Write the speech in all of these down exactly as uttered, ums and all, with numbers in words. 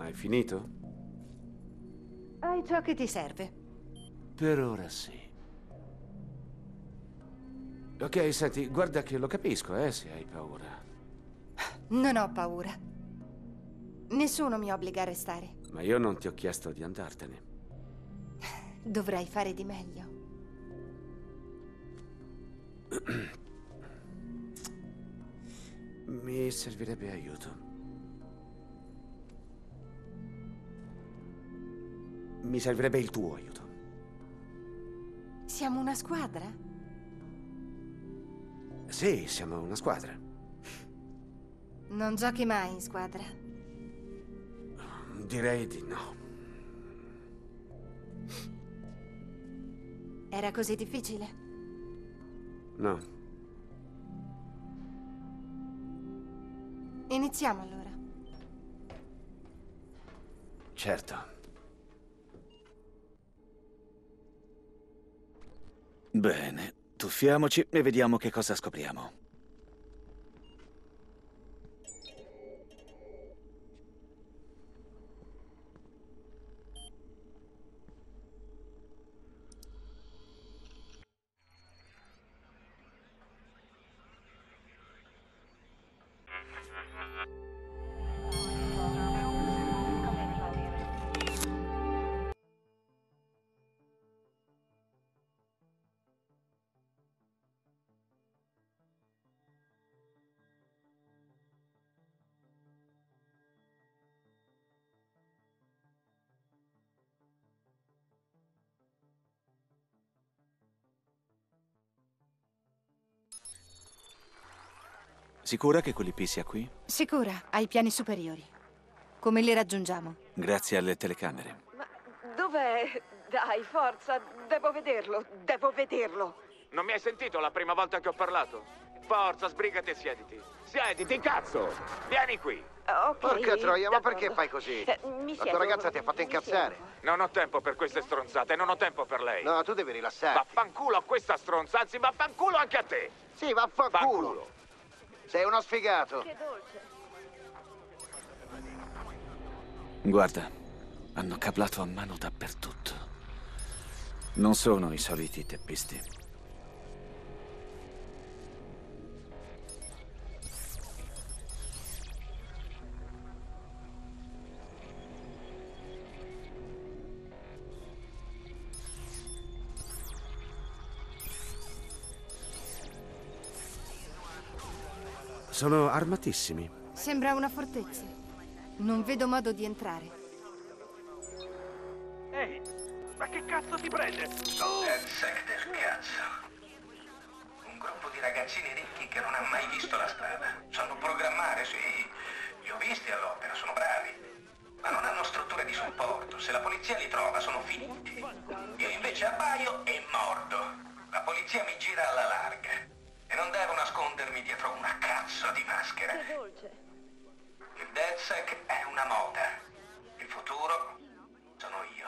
Hai finito? Hai ciò che ti serve. Per ora sì. Ok, senti, guarda che lo capisco, eh, se hai paura. Non ho paura. Nessuno mi obbliga a restare. Ma io non ti ho chiesto di andartene. Dovrai fare di meglio. Mi servirebbe aiuto. Mi servirebbe il tuo aiuto. Siamo una squadra? Sì, siamo una squadra. Non giochi mai in squadra? Direi di no. Era così difficile? No. Iniziamo allora. Certo. Bene, tuffiamoci e vediamo che cosa scopriamo. Sicura che quell'I P sia qui? Sicura, ai piani superiori. Come li raggiungiamo? Grazie alle telecamere. Ma dov'è? Dai, forza, devo vederlo, devo vederlo. Non mi hai sentito la prima volta che ho parlato? Forza, sbrigati e siediti. Siediti, cazzo! Vieni qui. Ok. Porca troia, ma d'accordo. perché fai così? Eh, mi La siedo, tua ragazza ti ha fatto mi incazzare. siedo. Non ho tempo per queste stronzate, non ho tempo per lei. No, tu devi rilassarti. Vaffanculo a questa stronza, anzi vaffanculo anche a te. Sì, vaffanculo. Vaffanculo. Sei uno sfigato. Che dolce. Guarda, hanno cablato a mano dappertutto. Non sono i soliti teppisti. Sono armatissimi. Sembra una fortezza. Non vedo modo di entrare. Ehi, ma che cazzo ti prende? Oh! DedSec del cazzo. Un gruppo di ragazzini ricchi che non ha mai visto la strada. Sanno programmare, sì. Li ho visti all'opera, sono bravi. Ma non hanno strutture di supporto. Se la polizia li trova, sono finiti. Io invece abbaio e mordo. La polizia mi gira alla larga. E non devo nascondermi dietro una cazzo di maschera. Che dolce. Il DedSec è una moda. Il futuro sono io.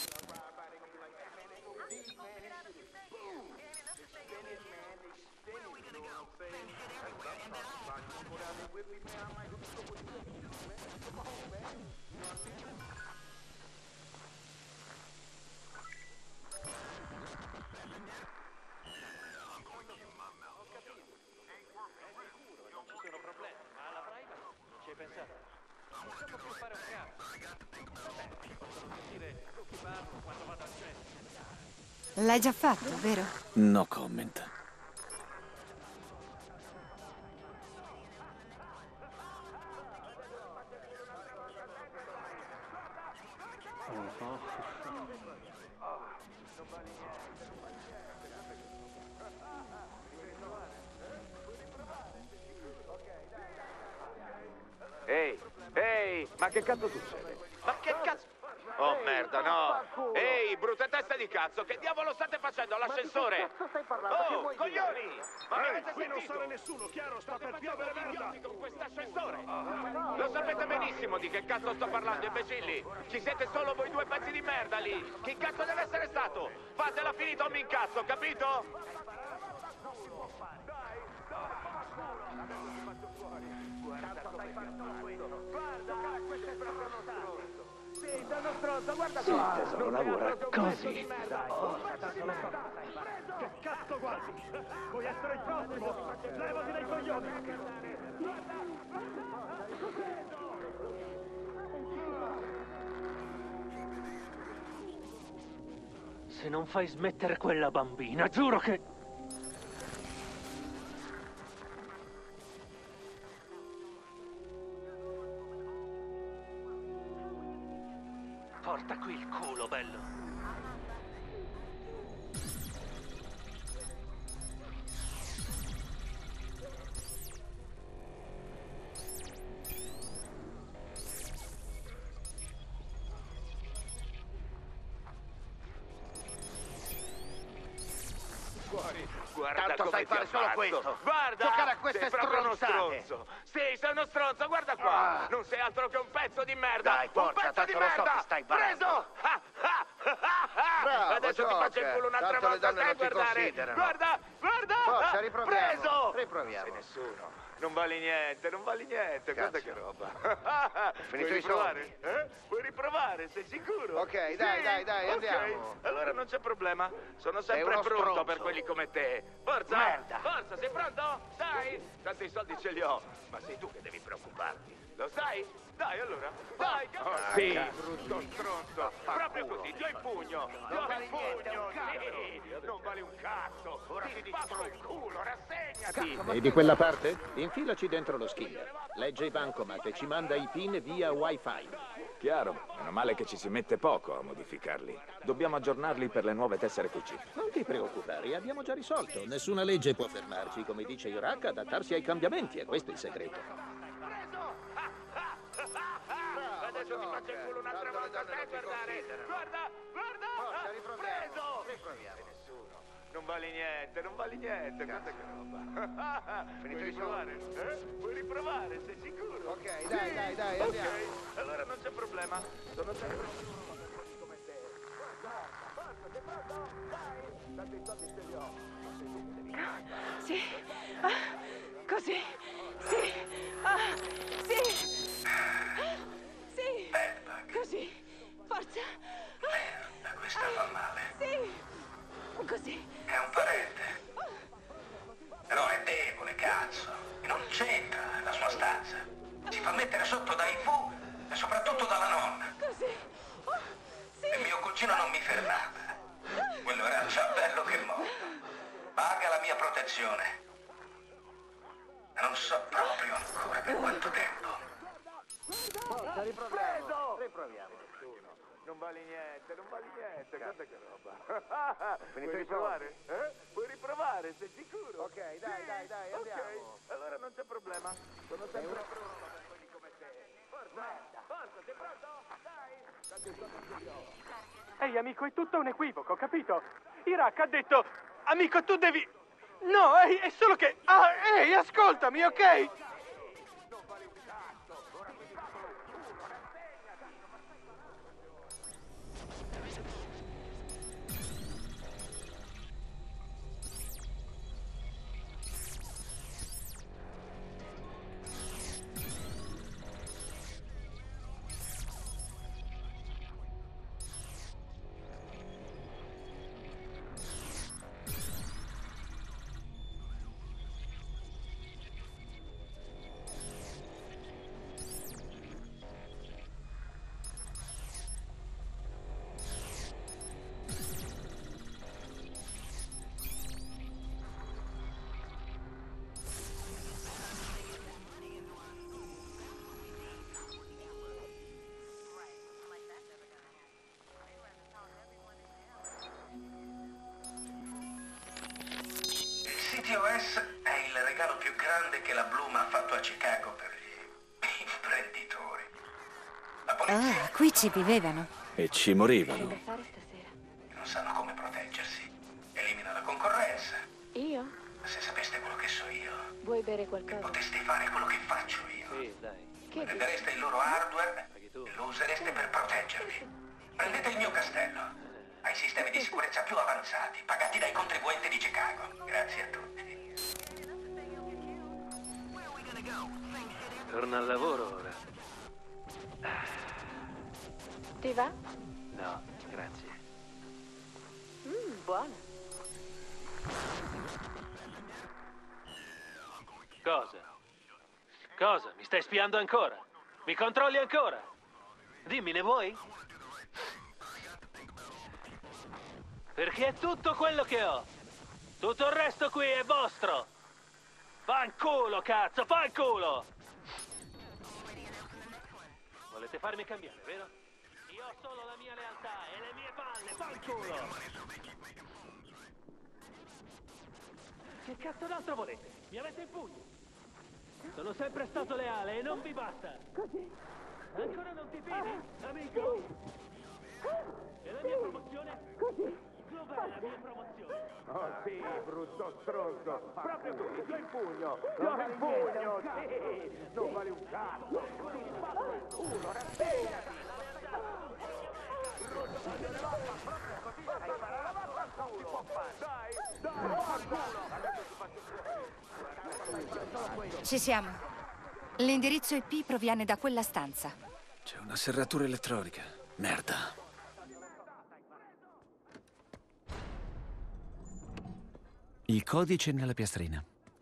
L'hai già fatto, vero? No comment. Ehi, ehi, ma che cazzo succede? Ma che cazzo? Oh merda, no! Ehi, brutta testa di cazzo, che diavolo state facendo all'ascensore? Oh, coglioni! Ma mi avete Qui non sentito? sale nessuno, chiaro, sta per piovere merda! Idioti con quest'ascensore! Lo sapete benissimo di che cazzo sto parlando, imbecilli! Ci siete solo voi due pezzi di merda lì! Chi cazzo deve essere stato? Fatela finita o mi incazzo, capito? Guarda, questo è proprio notato! Sì, sei uno stronzo, guarda qua! Sì, tesoro, lavora così. Oh, che cazzo guardi? Vuoi essere il prossimo? Levati dai coglioni! Se non fai smettere quella bambina, giuro che... Porta qui il culo, bello. Guarda Tanto come sai ti fare solo ammazzo. questo. Guarda! Giocare a queste sei proprio uno stronzate. stronzo. Sì, sei uno stronzo, guarda qua. Ah. Non sei altro che un pezzo di merda. Dai, forza, un pezzo tanto di lo so merda. che stai barando. Preso! Ah, ah, ah, ah. Bravo, Adesso ti faccio il Joker. culo un'altra Tanto le volta. donne Stai a non ti guardare. considerano. Guarda, guarda. Forza, Ah, riproviamo. Preso! Riproviamo. Sei nessuno. Non vali niente, non vali niente. Guarda che roba. Finito Vuoi i riprovare? Eh? Vuoi riprovare? Sei sicuro? Ok, dai, Sì? dai, dai, Ok. andiamo. Allora non c'è problema. Sono Sei sempre uno pronto stronzo. per quelli come te. Forza! Merda. Forza, sei pronto? Dai! Tanto i soldi ce li ho. Ma sei tu che devi preoccuparti. Lo sai? Dai, allora. Dai, che... Oh, sì, cazzo. brutto stronzo. Proprio così, ti ho in pugno. Ti ho in pugno, sì. Non vale un cazzo. Ora ti spacco il culo, rassegnati. E di quella parte? Infilaci dentro lo skiller. Legge i bancomat e ci manda i pin via wifi. Chiaro, meno male che ci si mette poco a modificarli. Dobbiamo aggiornarli per le nuove tessere Q C. Non ti preoccupare, abbiamo già risolto. Nessuna legge può fermarci. Come dice Iraq, adattarsi ai cambiamenti, e questo è il segreto. Adesso ti faccio il culo un'altra volta, stai a guardare. Guarda, guarda. Forza, Ah, riproviamo. preso. Riproviamo. Sei nessuno. Non vali niente, non vali niente. Guarda che roba. Finito Vuoi i riprovare? Eh? Vuoi riprovare? Sei sicuro? Ok, dai, dai, dai, andiamo. Ok, allora non c'è problema. Sono sempre pronto per quelli come te. Forza, forza, sei pronto? Dai, tanto i soldi ce li ho. Ma sei tu che devi fare. Sì. Ah, così. Sì. Ah, sì. Sì. Così. Forza. Merda, questa fa male. Sì. Così. È un parente. Però è debole, cazzo. E non c'entra la sua stanza. Si fa mettere sotto dai fu e soprattutto dalla nonna. Così. Oh, sì. E mio cugino non mi fermava. Quello era il cervello che morto. Paga la mia protezione. E non so proprio ancora per quanto tempo. Forza, riproviamo. Riproviamo. Non vali niente, non vali niente, guarda che roba. Finito Vuoi i soldi. riprovare? Eh? Vuoi riprovare, sei sicuro? Ok, dai, Sì? dai, dai, Ok, andiamo. allora non c'è problema. Sono sempre pronto per quelli come te. Forza, forza, sei pronto? Dai, tanto i soldi ce li ho. Ehi, amico, è tutto un equivoco, capito? Iraq ha detto... Amico, tu devi... No, ehi, è solo che... Ah, ehi, ascoltami, ok? C T O S è il regalo più grande che la Bloom ha fatto a Chicago per gli imprenditori. La polizia Ah, qui ci vivevano. E ci morivano. Fare stasera. non sanno come proteggersi. Elimina la concorrenza. Io? Se sapeste quello che so io, Vuoi bere qualcosa? poteste fare quello che faccio io. Sì, dai. Che dici? Prendereste il loro hardware e lo usereste per proteggervi. Prendete il mio castello. Ha i sistemi di sicurezza più avanzati, pagati dai contribuenti di Chicago. Grazie a tutti. Torna al lavoro ora. Ti va? No, grazie. Mmm, buona. Cosa? Cosa? Mi stai spiando ancora? Mi controlli ancora? Dimmi, ne vuoi? Perché è tutto quello che ho. Tutto il resto qui è vostro. Fanculo, cazzo, fanculo! Volete farmi cambiare, vero? Io ho solo la mia lealtà e le mie palle, fanculo! Che cazzo d'altro volete? Mi avete in pugno? Sono sempre stato leale e non vi basta. Così. Ancora non ti fidi, amico? E la mia promozione? Così. Dov'è la mia promozione? Oh sì, brutto stronzo. Proprio tu, ti ho in pugno. Ti ho in pugno, sì. Non vale un cazzo. Ti spacco il culo, rassegnati. Dai, dai, fanculo. Ci siamo. L'indirizzo I P proviene da quella stanza. C'è una serratura elettronica. Merda. Il codice nella piastrina.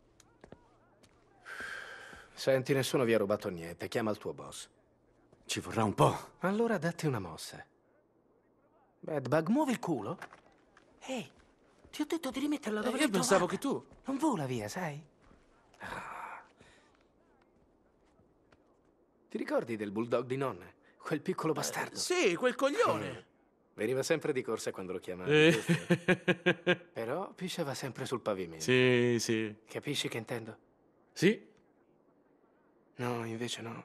Senti, nessuno vi ha rubato niente. Chiama il tuo boss. Ci vorrà un po'. Allora datti una mossa. Bedbug, muovi il culo. Ehi, ti ho detto di rimetterla dove Eh, l'hai io pensavo trovata. che tu... Non vola via, sai? Ah. Ti ricordi del bulldog di nonna? Quel piccolo bastardo. Sì, quel coglione. Veniva sempre di corsa quando lo chiamavi. Eh. giusto? Però pisciava sempre sul pavimento. Sì, sì. Capisci che intendo? Sì? No, invece no.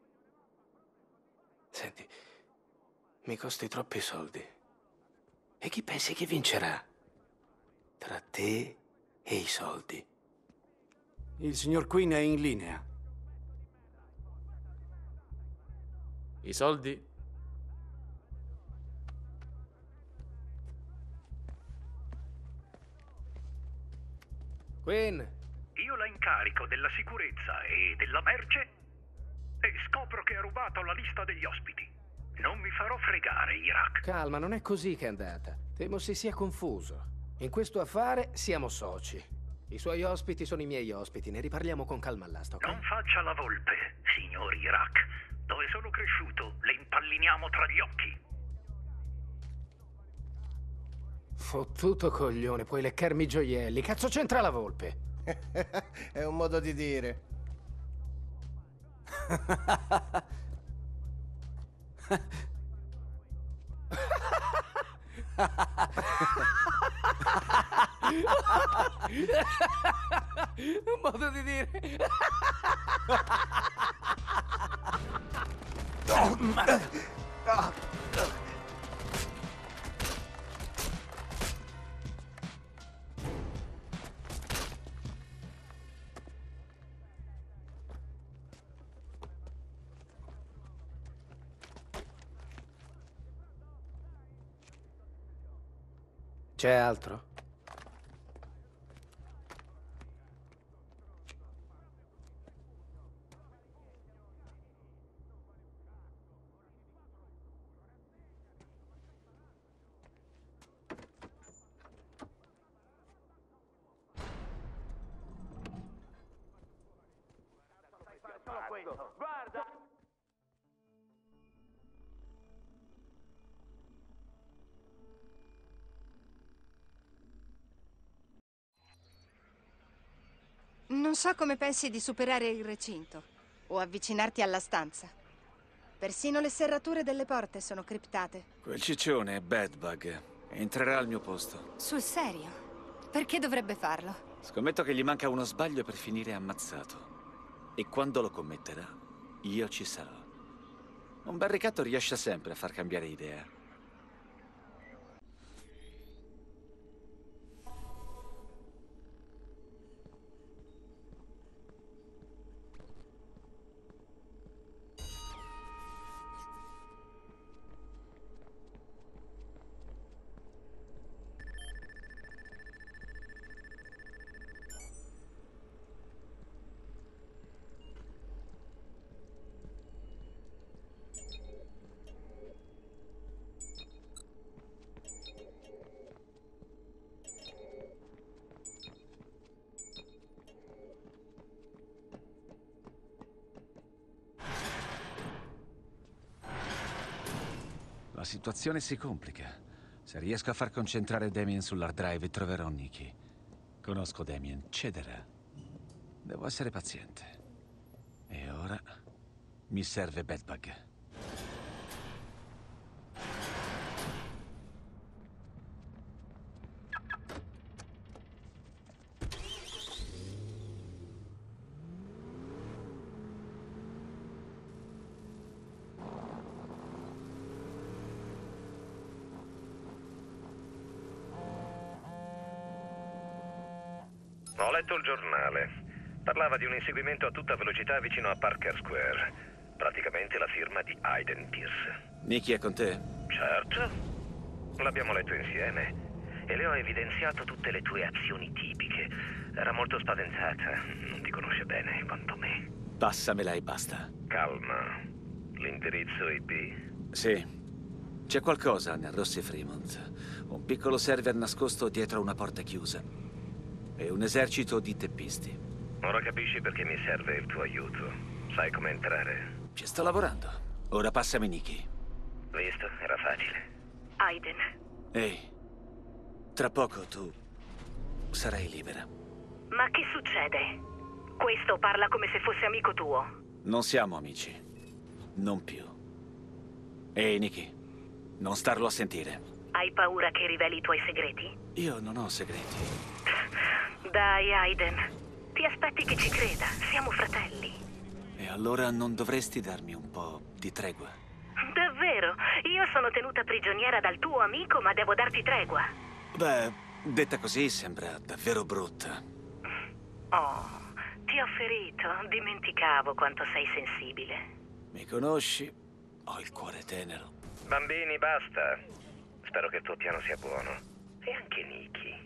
Senti, mi costi troppi soldi. E chi pensi che vincerà? Tra te e i soldi. Il signor Quinn è in linea. I soldi? Quinn! Io la incarico della sicurezza e della merce e scopro che ha rubato la lista degli ospiti. Non mi farò fregare, Iraq. Calma, non è così che è andata. Temo si sia confuso. In questo affare siamo soci. I suoi ospiti sono i miei ospiti, ne riparliamo con calma all'asta, ok? Non faccia la volpe, signor Iraq. Dove sono cresciuto, le impalliniamo tra gli occhi. Fottuto coglione, puoi leccarmi i gioielli. Cazzo c'entra la volpe? È un modo di dire. Un modo di dire. C'è altro? Guarda! Non so come pensi di superare il recinto o avvicinarti alla stanza. Persino le serrature delle porte sono criptate. Quel ciccione è Bedbug. Entrerà al mio posto. Sul serio? Perché dovrebbe farlo? Scommetto che gli manca uno sbaglio per finire ammazzato. E quando lo commetterà, io ci sarò. Un bel ricatto riesce sempre a far cambiare idea. La situazione si complica. Se riesco a far concentrare Damien sull'hard drive, troverò Nikki. Conosco Damien, cederà. Devo essere paziente. E ora mi serve Bedbug. Ho letto il giornale. Parlava di un inseguimento a tutta velocità vicino a Parker Square. Praticamente la firma di Aiden Pierce. Nikki è con te? Certo. L'abbiamo letto insieme. E le ho evidenziato tutte le tue azioni tipiche. Era molto spaventata. Non ti conosce bene quanto me. Passamela e basta. Calma. L'indirizzo I P? Sì. C'è qualcosa nel Rossi Fremont. Un piccolo server nascosto dietro una porta chiusa. E un esercito di teppisti. Ora capisci perché mi serve il tuo aiuto. Sai come entrare? Ci sto lavorando. Ora passami Nikki. Visto? Era facile. Aiden. Ehi, tra poco tu sarai libera. Ma che succede? Questo parla come se fosse amico tuo. Non siamo amici. Non più. Ehi, Nikki, non starlo a sentire. Hai paura che riveli i tuoi segreti? Io non ho segreti. Dai, Aiden. Ti aspetti che ci creda. Siamo fratelli. E allora non dovresti darmi un po' di tregua? Davvero? Io sono tenuta prigioniera dal tuo amico, ma devo darti tregua. Beh, detta così sembra davvero brutta. Oh, ti ho ferito. Dimenticavo quanto sei sensibile. Mi conosci? Ho il cuore tenero. Bambini, basta. Spero che il tuo piano sia buono. E anche Nikki.